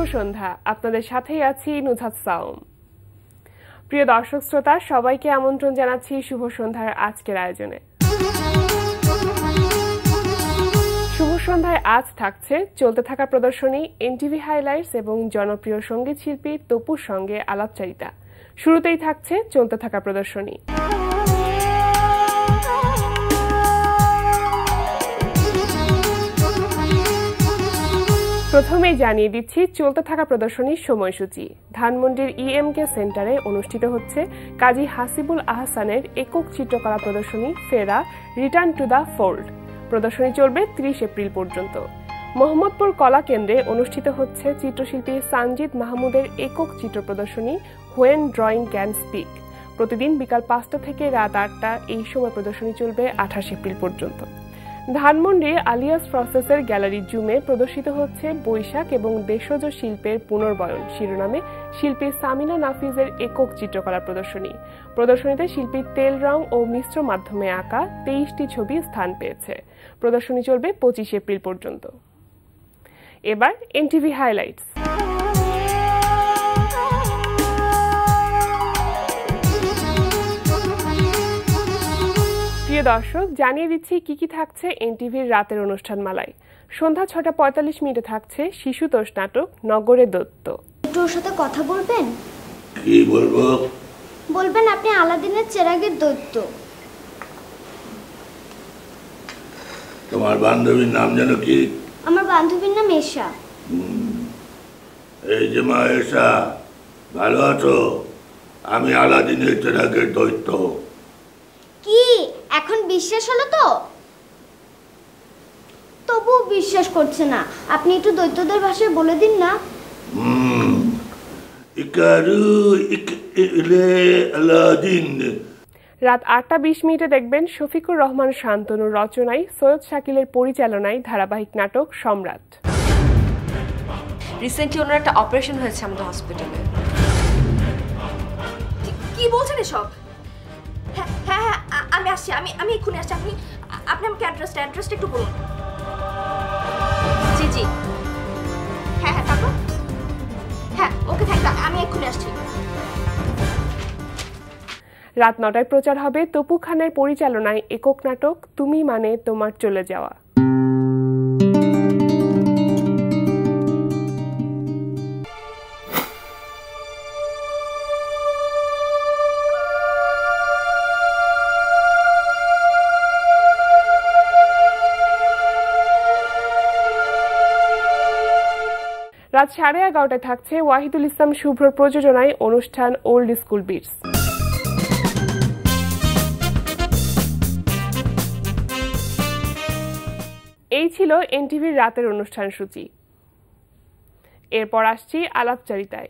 সন্ধ্যা আপনাদের সাথেই আছি নুজহাত সাউম। প্রিয় দর্শক শ্রোতা সবাইকে আমন্ত্রণ জানাচ্ছি শুভ সন্ধ্যার আজকের আয়োজনে। শুভ সন্ধ্যায় আজ থাকছে চলতে থাকা প্রদর্শনী, এনটিভি হাইলাইটস এবং জনপ্রিয় সঙ্গীত শিল্পী তপুর সঙ্গে আলাপচারিতা। শুরুতেই থাকছে চলতে থাকা প্রদর্শনী। প্রথমেই জানিয়ে দিচ্ছি চলতে থাকা প্রদর্শনীর সময়সূচি। ধানমন্ডির ইএমকে সেন্টারে অনুষ্ঠিত হচ্ছে কাজী হাসিবুল আহসানের একক চিত্রকলা প্রদর্শনী ফেরা রিটার্ন টু দ্য ফোল্ড। প্রদর্শনী চলবে 30 এপ্রিল পর্যন্ত। মোহাম্মদপুর কলা কেন্দ্রে অনুষ্ঠিত হচ্ছে চিত্রশিল্পী সানজিদ মাহমুদের একক চিত্র প্রদর্শনী হোয়েন ড্রয়িং ক্যান স্পিক। প্রতিদিন বিকাল 5টা থেকে রাত 8টা এই সময় প্রদর্শনী চলবে 28 এপ্রিল পর্যন্ত। ধানমন্ডি আলিয়াস প্রসেসের গ্যালারি জুমে প্রদর্শিত হচ্ছে বৈশাখ এবং দেশজ শিল্পের পুনর্বয়ন শিরোনামে শিল্পী সামিনা নাফিজের একক চিত্রকলা প্রদর্শনী। প্রদর্শনীতে শিল্পীর তেল রং ও মিশ্র মাধ্যমে আঁকা 23টি ছবি স্থান পেয়েছে। প্রদর্শনী চলবে 25 এপ্রিল পর্যন্ত। এবার এনটিভি হাইলাইটস। প্রিয় দর্শক জানিয়ে দিচ্ছি কি কি থাকছে এনটিভির রাতের অনুষ্ঠান মালায়। সন্ধ্যা 6টা 45 মিনিটে থাকছে শিশুতোষ নাটক নগরে দত্ত। একটু ওর সাথে কথা বলবেন? কি বলবো? বলবেন আপনি আলাদিনের চেরাগের দৈত্য। তোমার বান্ধবীর নাম জানো কি? আমার বান্ধবীর নাম এশা। এই যে মা এশা, ভালো আছো? আমি আলাদিনের চেরাগের দৈত্য। কি এখন বিশ্বাস হলো তো? তবু বিশ্বাস করছে না। আপনি একটু দৈত্যদের ভাষায় বলে দিন না। রাত 8টা 20 মিনিটে দেখবেন শফিকুর রহমান শান্তনুর রচনায় সৈয়দ শাকিলের পরিচালনায় ধারাবাহিক নাটক সম্রাট। রিসেন্টলি ওনার একটা অপারেশন হয়েছে আমাদের হসপিটালে। কি বলছেন এসব? হ্যাঁ হ্যাঁ আমি আসছি, আমি এক্ষুনি আসছি। আপনি আমাকে অ্যাড্রেসটা একটু বলুন। জি জি হ্যাঁ হ্যাঁ তারপর হ্যাঁ ওকে থ্যাংক ইউ, আমি এক্ষুনি আসছি। রাত 9টায় প্রচার হবে তপু খানের পরিচালনায় একক নাটক তুমি মানে তোমার চলে যাওয়া। রাত 11:30টায় থাকছে ওয়াহিদুল ইসলাম শুভ্রর প্রযোজনায় অনুষ্ঠান ওল্ড স্কুল বিটস। এই ছিল এনটিভির রাতের অনুষ্ঠান সূচি। এরপর আসছি আলাপচারিতায়।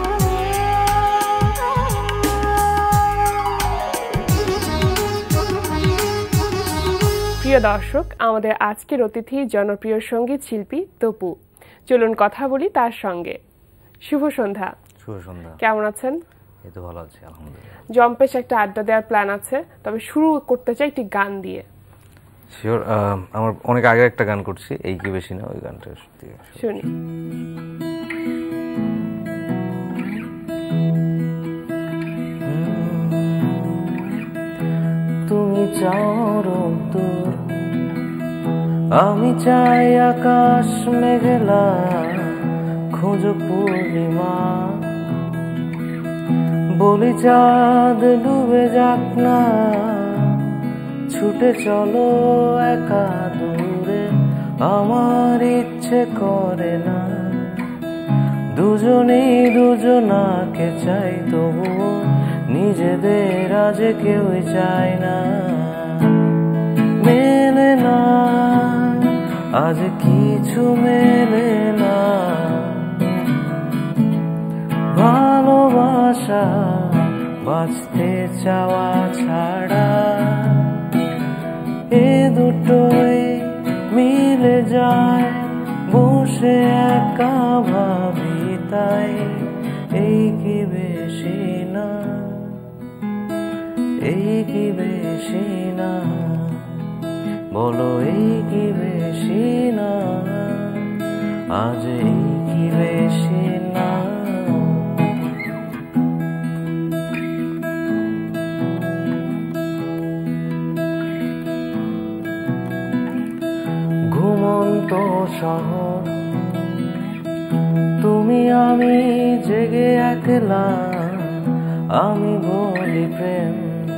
প্রিয় দর্শক, আমাদের আজকের অতিথি জনপ্রিয় সঙ্গীত শিল্পী তপু। চলুন কথা বলি তার সঙ্গে। শুভ সন্ধ্যা। শুভ সন্ধ্যা। কেমন আছেন? এই তো ভালো আছি আলহামদুলিল্লাহ। জম্পেশ একটা আড্ডা দেওয়ার প্ল্যান আছে, তবে শুরু করতে চাই একটি গান দিয়ে। শিওর। আমার অনেক আগে একটা গান করছি, এই কি বেশি না, ওই গানটা দিয়ে শুনি। তুমি চাও রোদ্দুর, আমি চাই আকাশ মেঘলা, খোঁজো পূর্ণিমা, বলি চাঁদ ডুবে যাক না, ছুটে চলো একা দূরে, আমার ইচ্ছে করে না, দুজনেই দুজনাকে চাই, তবুও নিজেদের আজ কেউই চায় না, মেলে না আজ কিছু মেলে না, ভালোবাসা বাঁচতে চাওয়া ছাড়া, এ দুটোই মিলে যায়, বসে একা ভাবি তাই, এই কি বেশি না, এই কি বেশি না, বলো এই কি বেশি না, আজ এই কি বেশি আমি জেগে একলা আমি বলি প্রেম,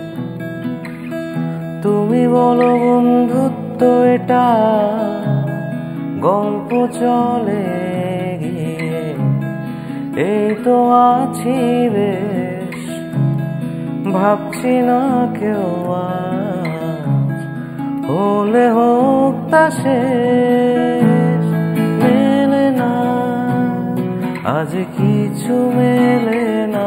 তুমি বলো বন্ধুত্ব এটা গল্প চলে গিয়ে, এই তো আছি বেশ, ভাবছি না কেউ আজ হলে হোক তা শেষ। মেলে না আজ কিছু মেলে না,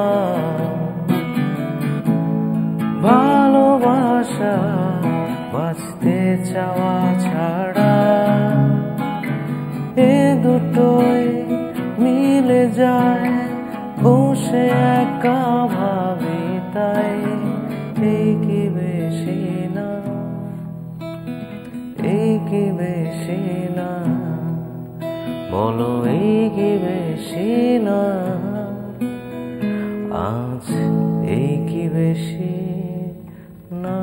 ভালোবাসা বাঁচতে চাওয়া ছাড়া এ দুটোই মিলে যায়, বসে একা ভাবি তাই এই কি বেশি না, এই কি বেশি না, বলো এই কি বেশি না, আজ এই কি বেশি না।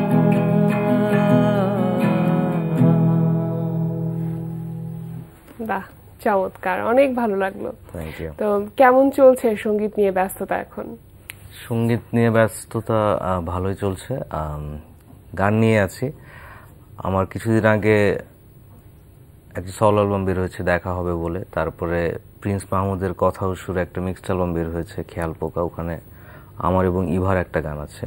বাহ, চমৎকার, অনেক ভালো লাগলো। Thank you. তো কেমন চলছে সঙ্গীত নিয়ে ব্যস্ততা এখন? সঙ্গীত নিয়ে ব্যস্ততা ভালোই চলছে, গান নিয়ে আছি। আমার কিছুদিন আগে একটা সল অ্যালবাম বের হয়েছে দেখা হবে বলে, তারপরে প্রিন্স মাহমুদের কথা ও সুরে একটা মিক্সড অ্যালবাম বের হয়েছে খেয়াল পোকা, ওখানে আমার এবং ইভার একটা গান আছে।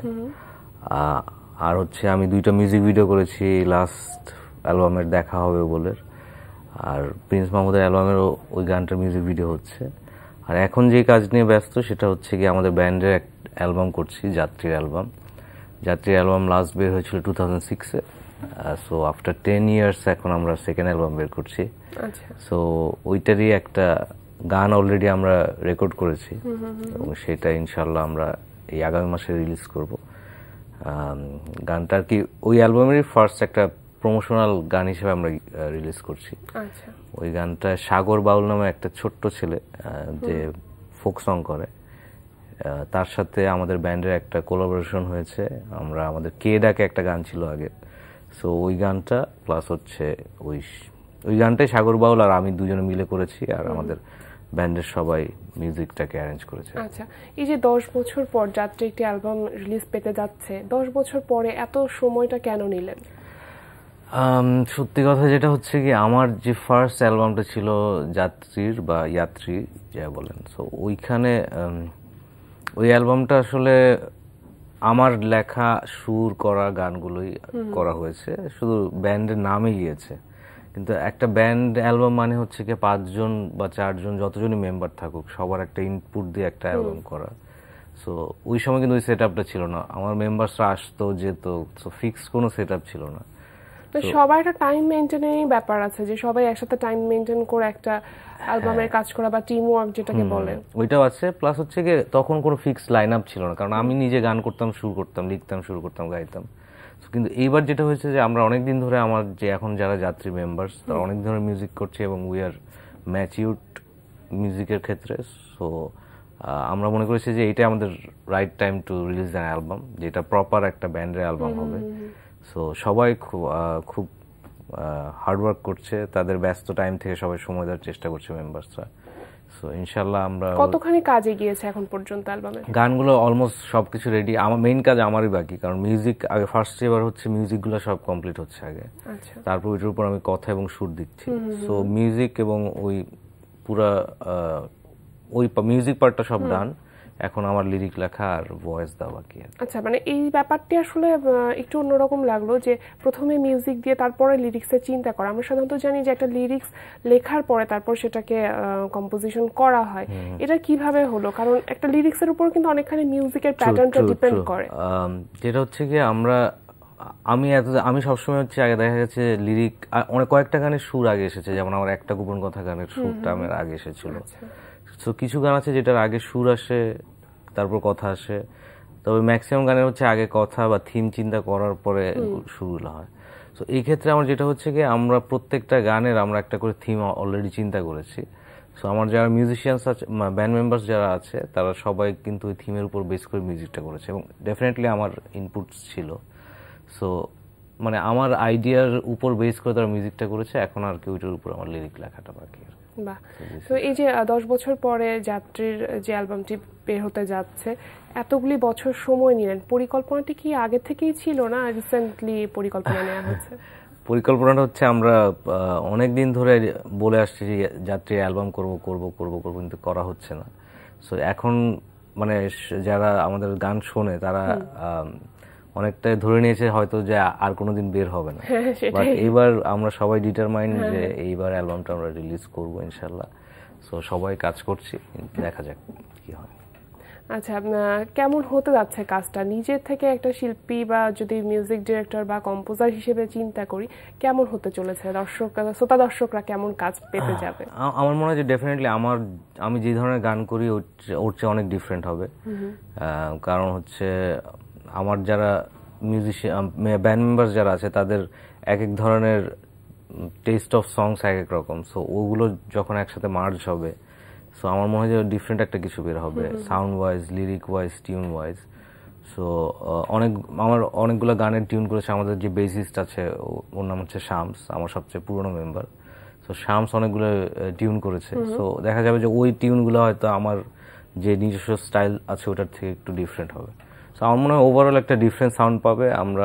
আর হচ্ছে আমি 2টা মিউজিক ভিডিও করেছি লাস্ট অ্যালবামের দেখা হবে বলে, আর প্রিন্স মাহমুদের অ্যালবামেরও ওই গানটার মিউজিক ভিডিও হচ্ছে। আর এখন যে কাজ নিয়ে ব্যস্ত সেটা হচ্ছে কি আমাদের ব্যান্ডের এক অ্যালবাম করছি, যাত্রীর অ্যালবাম। যাত্রীর অ্যালবাম লাস্ট বের হয়েছিল 2006-এ, সো আফটার 10 ইয়ার্স এখন আমরা সেকেন্ড অ্যালবাম বের করছি। সো ওইটারই একটা গান অলরেডি আমরা রেকর্ড করেছি এবং সেটা ইনশাল্লাহ আমরা এই আগামী মাসে রিলিজ করব। গানটা আর কি ওই অ্যালবামেরই ফার্স্ট একটা প্রমোশনাল গান হিসেবে আমরা রিলিজ করছি। ওই গানটা সাগর বাউল নামে একটা ছোট্ট ছেলে যে ফোক সং করে, তার সাথে আমাদের ব্যান্ডের একটা কোলাবোরেশন হয়েছে। আমরা আমাদের কে ডাকে একটা গান ছিল আগে, সো ওই গানটা প্লাস হচ্ছে ওই গানটাই সাগর বাউল আর আমি দুজনে মিলে করেছি, আর আমাদের ব্যান্ডের সবাই মিউজিকটাকে অ্যারেঞ্জ করেছে। আচ্ছা, এই যে 10 বছর পর যাত্রী একটি অ্যালবাম রিলিজ পেতে যাচ্ছে, 10 বছর পরে এত সময়টা কেন নিলেন? সত্যি কথা যেটা হচ্ছে কি, আমার যে ফার্স্ট অ্যালবামটা ছিল যাত্রীর বা ইয়াত্রী যা বলেন, সো ওইখানে ওই অ্যালবামটা আসলে আমার লেখা সুর করা গানগুলোই করা হয়েছে, শুধু ব্যান্ডের নামে গিয়েছে। কিন্তু একটা ব্যান্ড অ্যালবাম মানে হচ্ছে কি 5 জন বা 4 জন যতজনই মেম্বার থাকুক সবার একটা ইনপুট দিয়ে একটা অ্যালবাম করা। সো ওই সময় কিন্তু ওই সেট আপটা ছিল না, আমার মেম্বার্সরা আসতো যেত, সো ফিক্স কোনো সেট আপ ছিল না। তো সবার একটা টাইম মেইনটেইনের ব্যাপার আছে, যে সবাই একসাথে টাইম মেইনটেইন করে একটা অ্যালবামের কাজ করা বা টিম ওয়ার্ক যেটাকে বলে, ওইটাও আছে। প্লাস হচ্ছে কি তখন কোনো ফিক্স লাইন আপ ছিল না, কারণ আমি নিজে গান করতাম, সুর করতাম, লিখতাম, শুরু করতাম, গাইতাম। কিন্তু এইবার যেটা হয়েছে যে আমরা অনেকদিন ধরে আমার যে এখন যারা যাত্রী মেম্বার্স তারা অনেক ধরনের মিউজিক করছে এবং উই আর ম্যাচিউরড মিউজিকের ক্ষেত্রে। সো আমরা মনে করেছি যে এইটা আমাদের right time to release an album, যেটা প্রপার একটা ব্যান্ডের অ্যালবাম হবে। সো সবাই খুব হার্ডওয়ার্ক করছে, তাদের ব্যস্ত টাইম থেকে সবাই সময় দেওয়ার চেষ্টা করছে মেম্বার্সরা। সো ইনশাল্লাহ আমরা কতখানি কাজে গিয়েছে এখন পর্যন্ত অ্যালবামে? গানগুলো অলমোস্ট সবকিছু রেডি, আমার মেইন কাজ আমারই বাকি, কারণ মিউজিক আগে ফার্স্ট এবার হচ্ছে মিউজিকগুলো সব কমপ্লিট হচ্ছে আগে, তারপর ওইটার উপর আমি কথা এবং সুর দিচ্ছি। সো মিউজিক এবং ওই পুরা ওই মিউজিক পার্টটা সব ডান, এখন আমার লিরিক লেখা আর ভয়েস দেওয়া বাকি। আচ্ছা, মানে এই ব্যাপারটি আসলে একটু অন্যরকম লাগলো যে প্রথমে মিউজিক দিয়ে তারপরে লিরিক্সের চিন্তা করা। আমরা সাধারণত জানি যে একটা লিরিক্স লেখার পরে তারপর সেটাকে কম্পোজিশন করা হয়, এটা কিভাবে হলো? কারণ একটা লিরিক্সের উপর কিন্তু অনেকখানি মিউজিকের প্যাটার্নটা ডিপেন্ড করে। যেটা হচ্ছে কি আমি সবসময় হচ্ছে আগে দেখা গেছে লিরিক অনেক কয়েকটা গানের সুর আগে এসেছে, যেমন আমার একটা গোপন কথা গানের সুরটা আমার আগে এসেছিল। তো কিছু গান আছে যেটার আগে সুর আসে তারপর কথা আসে, তবে ম্যাক্সিমাম গানের হচ্ছে আগে কথা বা থিম চিন্তা করার পরে সুরগুলো হয়। সো এই ক্ষেত্রে আমার যেটা হচ্ছে কি আমরা প্রত্যেকটা গানের আমরা একটা করে থিম অলরেডি চিন্তা করেছি। সো আমার যারা মিউজিশিয়ানস আছে, ব্যান্ড মেম্বার্স যারা আছে, তারা সবাই কিন্তু ওই থিমের উপর বেস করে মিউজিকটা করেছে এবং ডেফিনেটলি আমার ইনপুট ছিল। সো মানে আমার আইডিয়ার উপর বেস করে তারা মিউজিকটা করেছে, এখন আর কি ওইটার উপর আমার লিরিক লেখাটা বাকি। বাহ, তো এই যে 10 বছর পরে যাত্রীর যে অ্যালবামটি বের হতে যাচ্ছে, এতগুলি বছর সময় নিলেন, পরিকল্পনাটি কি আগে থেকেই ছিল না রিসেন্টলি পরিকল্পনা নেওয়া হয়েছে? পরিকল্পনাটা হচ্ছে আমরা অনেক দিন ধরে বলে আসছি যে যাত্রী অ্যালবাম করব কিন্তু করা হচ্ছে না। সো এখন মানে যারা আমাদের গান শোনে তারা অনেকটাই ধরে নিয়েছে হয়তো যে আর কোনোদিন বের হবে না, বাট এইবার আমরা সবাই ডিটারমাইন্ড যে এইবার অ্যালবামটা আমরা রিলিজ করব ইনশাল্লাহ। সো সবাই কাজ করছি, দেখা যাক কি হয়। আচ্ছা, কেমন হতে যাচ্ছে কাজটা? নিজের থেকে একটা শিল্পী বা যদি মিউজিক ডিরেক্টর বা কম্পোজার হিসেবে চিন্তা করি, কেমন হতে চলেছে? শ্রোতা দর্শকরা কেমন কাজ পেতে যাবে? আমার মনে হয় যে ডেফিনেটলি আমি যে ধরনের গান করি ওর চেয়ে অনেক ডিফারেন্ট হবে। কারণ হচ্ছে আমার যারা মিউজিশিয়ান ব্যান্ড মেম্বার যারা আছে তাদের এক এক ধরনের টেস্ট অফ সংস এক এক রকম। সো ওগুলো যখন একসাথে মার্জ হবে, সো আমার মনে হয় যে ডিফারেন্ট একটা কিছু বের হবে, sound wise, lyric wise, tune wise. So আমার অনেকগুলো গানের টিউন করেছে আমাদের যে বেসিস্ট আছে, ওর নাম হচ্ছে শামস, আমার সবচেয়ে পুরনো মেম্বার। সো শামস অনেকগুলো টিউন করেছে। সো দেখা যাবে যে ওই টিউনগুলো হয়তো আমার যে নিজস্ব স্টাইল আছে ওটার থেকে একটু ডিফারেন্ট হবে। সো আমার মনে হয় ওভারঅল একটা ডিফারেন্ট সাউন্ড পাবে। আমরা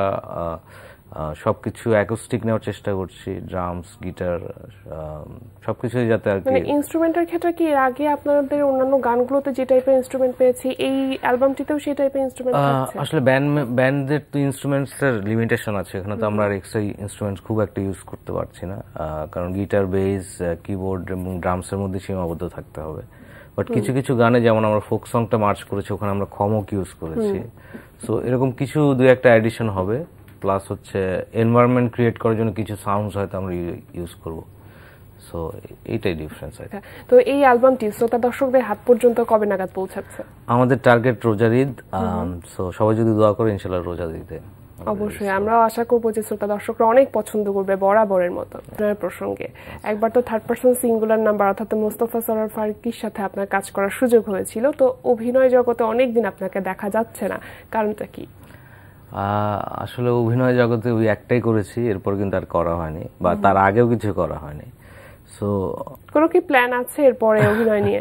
সবকিছু অ্যাকোস্টিক নেওয়ার চেষ্টা করছি, ড্রামস, গিটার, সবকিছুই যাতে আর কি। মানে ইনস্ট্রুমেন্টের ক্ষেত্রে কি এর আগে আপনাদের অন্যান্য গানগুলোতে যে টাইপের ইনস্ট্রুমেন্ট পেয়েছি, এই অ্যালবামটিতেও সেই টাইপের ইনস্ট্রুমেন্ট আছে? আসলে ব্যান্ডের তো ইনস্ট্রুমেন্টস এর লিমিটেশন আছে, এখানে তো আমরা আর এক্সট্রা ইনস্ট্রুমেন্টস খুব একটা ইউজ করতে পারছি না, কারণ গিটার, বেস, কিবোর্ড এবং ড্রামস এর মধ্যে সীমাবদ্ধ থাকতে হবে। বাট কিছু কিছু গানে যেমন আমরা ফোক সংটা মার্চ করেছি, ওখানে আমরা খমক ইউজ করেছি। সো এরকম কিছু দুই একটা এডিশন হবে, প্লাস হচ্ছে এনভায়রনমেন্ট ক্রিয়েট করার জন্য কিছু সাউন্ডস হয়তো আমরা ইউজ করব। সো এইটাই ডিফারেন্স আছে। তো এই অ্যালবামটি শ্রোতা দর্শকদের হাত পর্যন্ত কবে নাগাদ পৌঁছাচ্ছে? আমাদের টার্গেট রোজার ঈদ। সো সবাই যদি দোয়া করে ইনশাআল্লাহ রোজার ঈদে অবশ্যই আমরাও আশা করবো যে শ্রোতা দর্শকরা অনেক পছন্দ করবে বরাবরের মতো। আপনার প্রসঙ্গে একবার তো থার্ড পারসন সিঙ্গুলার নাম্বার অর্থাৎ মোস্তফা সরোয়ার ফারুকীর সাথে আপনার কাজ করার সুযোগ হয়েছিল, তো অভিনয় জগতে অনেকদিন আপনাকে দেখা যাচ্ছে না, কারণটা কি? আসলে অভিনয় জগতে ওই একটাই করেছি, এরপর কিন্তু আর করা হয়নি, বা তার আগেও কিছু করা হয়নি। সো কোনো কি প্ল্যান আছে এরপরে অভিনয় নিয়ে?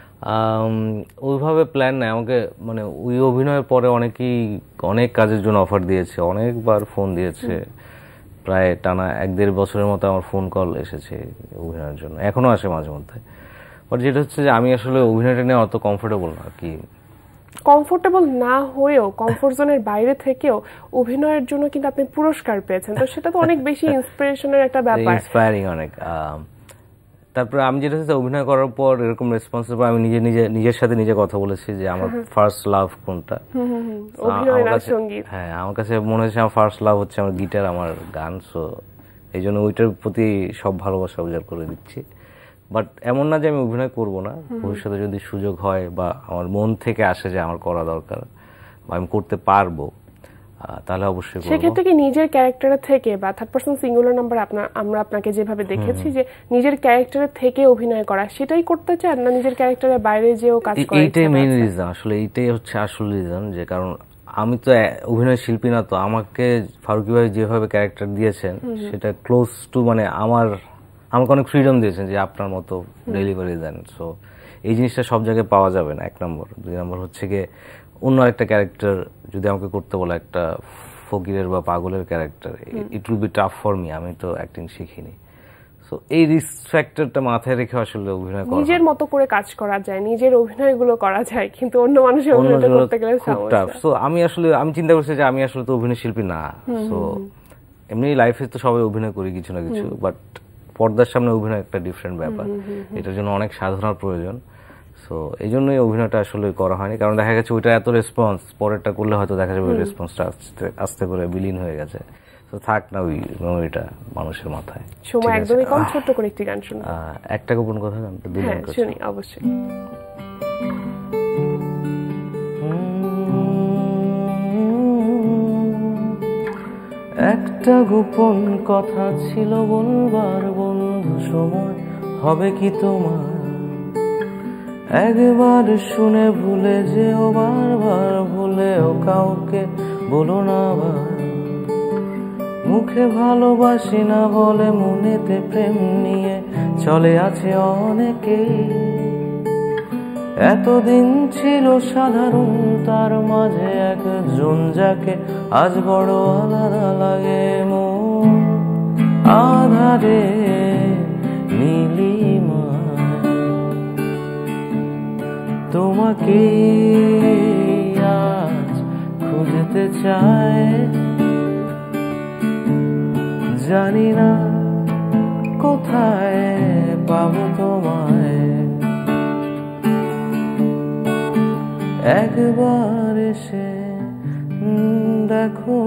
ওইভাবে প্ল্যান নাই আমাকে, মানে ওই অভিনয়ের পরে অনেক কাজের জন্য অফার দিয়েছে, অনেকবার ফোন দিয়েছে, প্রায় টানা 1-1.5 বছরের মতো আমার ফোন কল এসেছে অভিনয়ের জন্য, এখনো আসে মাঝে মধ্যে। বাট যেটা হচ্ছে যে আমি আসলে অভিনয়টা নিয়ে অত কমফোর্টেবল না। কি কমফোর্টেবল না হয়েও কমফোর্ট জোনের বাইরে থেকেও অভিনয়ের জন্য কিন্তু আপনি পুরস্কার পেয়েছেন, তো সেটা তো অনেক বেশি ইন্সপিরেশনের একটা ব্যাপার, ইন্সপায়ারিং অনেক। তারপরে আমি যেটা হচ্ছে অভিনয় করার পর এরকম রেসপন্স পেয়ে আমি নিজের সাথে নিজে কথা বলেছি যে আমার ফার্স্ট লাভ কোনটা। অভিনয় না সঙ্গীত? হ্যাঁ, আমার কাছে মনে হচ্ছে আমার ফার্স্ট লাভ হচ্ছে আমার গিটার, আমার গান। সো এই জন্য ওইটার প্রতি সব ভালোবাসা উজাড় করে দিচ্ছি। বাট এমন না যে আমি অভিনয় করব না, ভবিষ্যতে যদি সুযোগ হয় বা আমার মন থেকে আসে যে আমার করা দরকার বা আমি করতে পারবো, তাহলে অবশ্যই করব। সেক্ষেত্রে কি নিজের ক্যারেক্টারের থেকে বা থার্ড পারসন সিঙ্গুলার নাম্বার আমরা আপনাকে যেভাবে দেখেছি যে নিজের ক্যারেক্টারের থেকে অভিনয় করা, সেটাই করতে চান না নিজের ক্যারেক্টারের বাইরে যেও কাজ করা? এইটাই মেইন রিজন, আসলে এইটাই হচ্ছে আসল রিজন, যে কারণ আমি তো অভিনয় শিল্পী না, তো আমাকে ফারুকী ভাই যেভাবে ক্যারেক্টার দিয়েছেন সেটা ক্লোজ টু, মানে আমাকে অনেক ফ্রিডম দিয়েছেন যে আপনার মতো ডেলিভারি দেন। সো এই জিনিসটা সব জায়গায় পাওয়া যাবে না, 1 নম্বর। 2 নম্বর হচ্ছে গিয়ে অন্য একটা ক্যারেক্টার যদি আমাকে করতে বলে, একটা ফকিরের বা পাগলের character, it will be tough for me, আমি তো অ্যাক্টিং শিখিনি। সো এই রিস্ক ফ্যাক্টরটা মাথায় রেখে আসলে অভিনয় করা, নিজের মতো করে কাজ করা যায়, নিজের অভিনয়গুলো করা যায়, কিন্তু অন্য মানুষের অভিনয় করতে গেলে সমস্যা। সো আমি চিন্তা করছি যে আমি আসলে তো অভিনয় শিল্পী না। সো এমনি লাইফে তো সবাই অভিনয় করি কিছু না কিছু, বাট পর্দার সামনে অভিনয় একটা ডিফারেন্ট ব্যাপার, এটার জন্য অনেক সাধনার প্রয়োজন। সো এই জন্যই অভিনয়টা আসলে করা হয়নি, কারণ দেখা গেছে ওইটা এত রেসপন্স, পরেরটা করলে হয়তো দেখা যাবে রেসপন্সটা আস্তে করে বিলীন হয়ে গেছে। তো থাক না ওই মেমোরিটা মানুষের মাথায়। সময় একদমই কম, ছোট্ট করে একটি গান শুনুন। একটা গোপন কথা গানটা দিলেন? হ্যাঁ, শুনি অবশ্যই। একটা গোপন কথা ছিল বলবার বন্ধু, সময় হবে কি তোমার? একবার শুনে ভুলে যেও, বারবার ভুলেও কাউকে বলো না আবার। মুখে ভালোবাসি না বলে মনেতে প্রেম নিয়ে চলে আছে অনেকে। এতদিন ছিল সাধারণ, তার মাঝে একজন যাকে আজ বড় আলাদা লাগে। মন আধারে নীলিমা তোমাকে আজ খুঁজতে চায়, জানি না কোথায় পাবো তোমায়। একবার এসে দেখো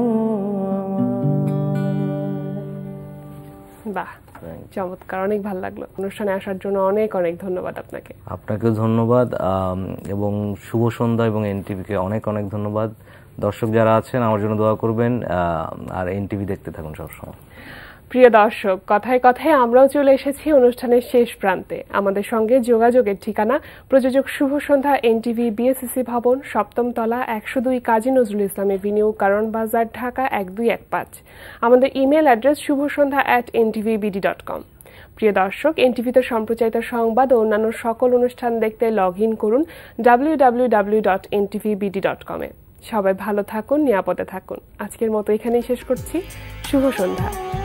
বাহ, চমৎকার, অনেক ভালো লাগলো। অনুষ্ঠানে আসার জন্য অনেক অনেক ধন্যবাদ আপনাকে। আপনাকেও ধন্যবাদ, এবং শুভ সন্ধ্যা এবং এনটিভিকে অনেক অনেক ধন্যবাদ। দর্শক যারা আছেন আমার জন্য দোয়া করবেন, আর এনটিভি দেখতে থাকুন সবসময়। প্রিয় দর্শক, কথায় কথায় আমরাও চলে এসেছি অনুষ্ঠানের শেষ প্রান্তে। আমাদের সঙ্গে যোগাযোগের ঠিকানা প্রযোজক শুভ সন্ধ্যা, এনটিভি, বিএসসিসি ভবন, 7ম তলা, 102 কাজী নজরুল ইসলাম এভিনিউ, কারণ বাজার, ঢাকা 1215। আমাদের ইমেল অ্যাড্রেস shubhoshondha@ntvbd.com। প্রিয় দর্শক, এনটিভিতে সম্প্রচারিত সংবাদ ও অন্যান্য সকল অনুষ্ঠান দেখতে লগ ইন করুন www.ntvbd.com এ। সবাই ভালো থাকুন, নিরাপদে থাকুন। আজকের মতো এখানেই শেষ করছি। শুভ সন্ধ্যা।